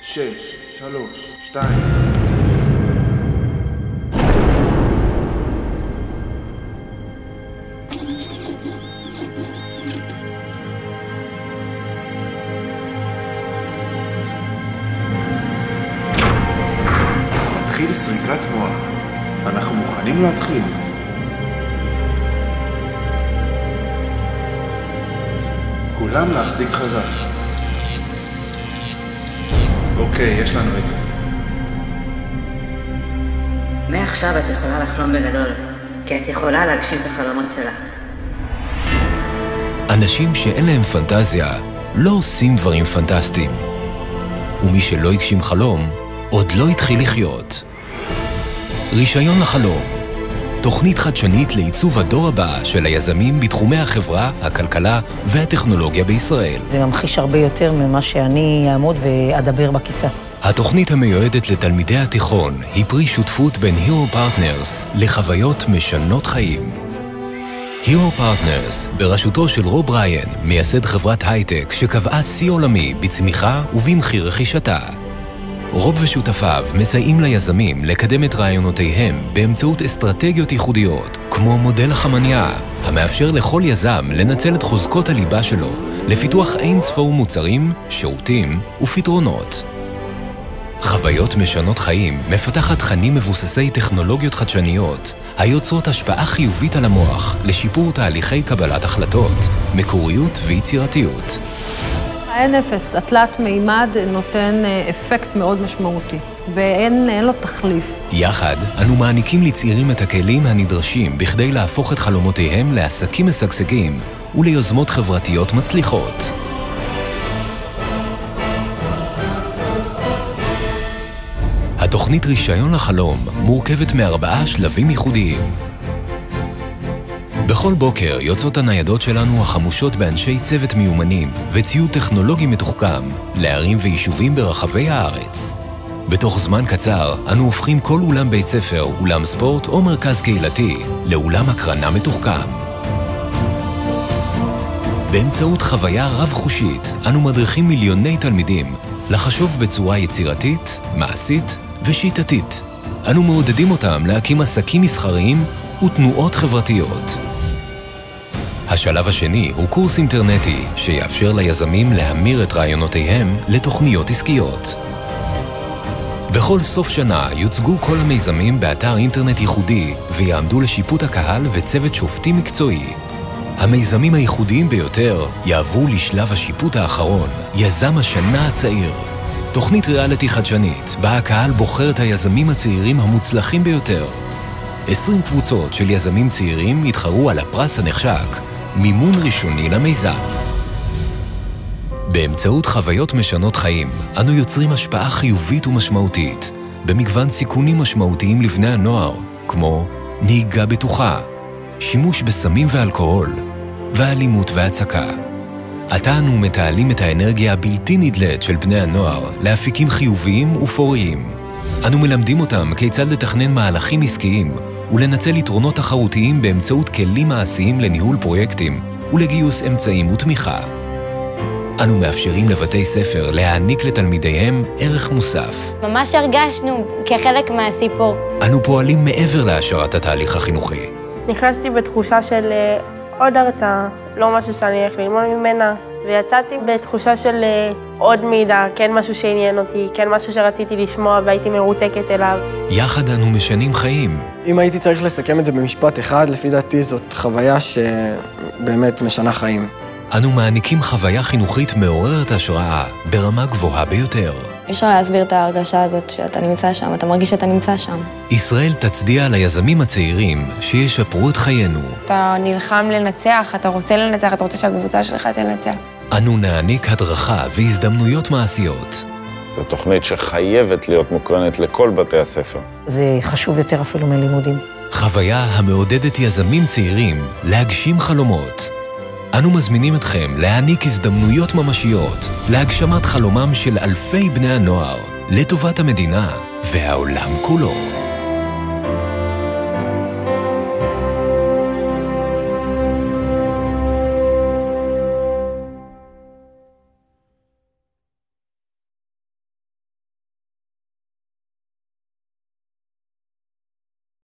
6, 3, 2. מתחיל סריקת מוח. אנחנו מוכנים להתחיל. כולם להחזיק חזק. אוקיי, יש לנו את זה. מעכשיו את יכולה לחלום בגדול, כי את יכולה להגשים את החלומות שלך. אנשים שאין להם פנטזיה לא עושים דברים פנטסטיים. ומי שלא הגשים חלום, עוד לא התחיל לחיות. רישיון לחלום, תוכנית חדשנית לעיצוב הדור הבא של היזמים בתחומי החברה, הכלכלה והטכנולוגיה בישראל. זה ממחיש הרבה יותר ממה שאני אעמוד ואדבר בכיתה. התוכנית המיועדת לתלמידי התיכון היא פרי שותפות בין Hero Partners לחוויות משנות חיים. Hero Partners, בראשותו של רוב ריין, מייסד חברת הייטק שקבעה שיא עולמי בצמיחה ובמחיר רכישתה. רוב ושותפיו מסייעים ליזמים לקדם את רעיונותיהם באמצעות אסטרטגיות ייחודיות, כמו מודל החמניה, המאפשר לכל יזם לנצל את חוזקות הליבה שלו לפיתוח אין ספור מוצרים, שירותים ופתרונות. חוויות משנות חיים מפתחת תכנים מבוססי טכנולוגיות חדשניות, היוצרות השפעה חיובית על המוח לשיפור תהליכי קבלת החלטות, מקוריות ויצירתיות. ה-N0, התלת מימד, נותן אפקט מאוד משמעותי, ואין לו תחליף. יחד, אנו מעניקים לצעירים את הכלים הנדרשים בכדי להפוך את חלומותיהם לעסקים משגשגים וליוזמות חברתיות מצליחות. התוכנית רישיון לחלום מורכבת מ4 שלבים ייחודיים. בכל בוקר יוצאות הניידות שלנו החמושות באנשי צוות מיומנים וציוד טכנולוגי מתוחכם לערים ויישובים ברחבי הארץ. בתוך זמן קצר אנו הופכים כל אולם בית ספר, אולם ספורט או מרכז קהילתי לאולם הקרנה מתוחכם. באמצעות חוויה רב-חושית אנו מדריכים מיליוני תלמידים לחשוב בצורה יצירתית, מעשית ושיטתית. אנו מעודדים אותם להקים עסקים מסחריים ותנועות חברתיות. השלב השני הוא קורס אינטרנטי שיאפשר ליזמים להמיר את רעיונותיהם לתוכניות עסקיות. בכל סוף שנה יוצגו כל המיזמים באתר אינטרנט ייחודי ויעמדו לשיפוט הקהל וצוות שופטים מקצועי. המיזמים הייחודיים ביותר יעברו לשלב השיפוט האחרון, יזם השנה הצעיר. תוכנית ריאליטי חדשנית בה הקהל בוחר את היזמים הצעירים המוצלחים ביותר. 20 קבוצות של יזמים צעירים יתחרו על הפרס הנחשק, מימון ראשוני למיזם. באמצעות חוויות משנות חיים, אנו יוצרים השפעה חיובית ומשמעותית, במגוון סיכונים משמעותיים לבני הנוער, כמו נהיגה בטוחה, שימוש בסמים ואלכוהול, ואלימות והצקה. עתה אנו מתעלים את האנרגיה הבלתי נדלית של בני הנוער לאפיקים חיוביים ופוריים. אנו מלמדים אותם כיצד לתכנן מהלכים עסקיים ולנצל יתרונות תחרותיים באמצעות כלים מעשיים לניהול פרויקטים ולגיוס אמצעים ותמיכה. אנו מאפשרים לבתי ספר להעניק לתלמידיהם ערך מוסף. ממש הרגשנו כחלק מהסיפור. אנו פועלים מעבר להשארת התהליך החינוכי. נכנסתי בתחושה של עוד הרצאה, לא משהו שאני הולך ללמוד ממנה, ויצאתי בתחושה של עוד מידע, כן משהו שעניין אותי, כן משהו שרציתי לשמוע והייתי מרותקת אליו. יחד אנו משנים חיים. אם הייתי צריך לסכם את זה במשפט אחד, לפי דעתי זאת חוויה שבאמת משנה חיים. אנו מעניקים חוויה חינוכית מעוררת השראה ברמה גבוהה ביותר. אפשר להסביר את ההרגשה הזאת שאתה נמצא שם, אתה מרגיש שאתה נמצא שם. ישראל תצדיע ליזמים הצעירים שישפרו את חיינו. אתה נלחם לנצח, אתה רוצה לנצח, אתה רוצה שהקבוצה שלך תנצח. אנו נעניק הדרכה והזדמנויות מעשיות. זו תוכנית שחייבת להיות מוקרנת לכל בתי הספר. זה חשוב יותר אפילו מלימודים. חוויה המעודדת יזמים צעירים להגשים חלומות. אנו מזמינים אתכם להעניק הזדמנויות ממשיות להגשמת חלומם של אלפי בני הנוער לטובת המדינה והעולם כולו.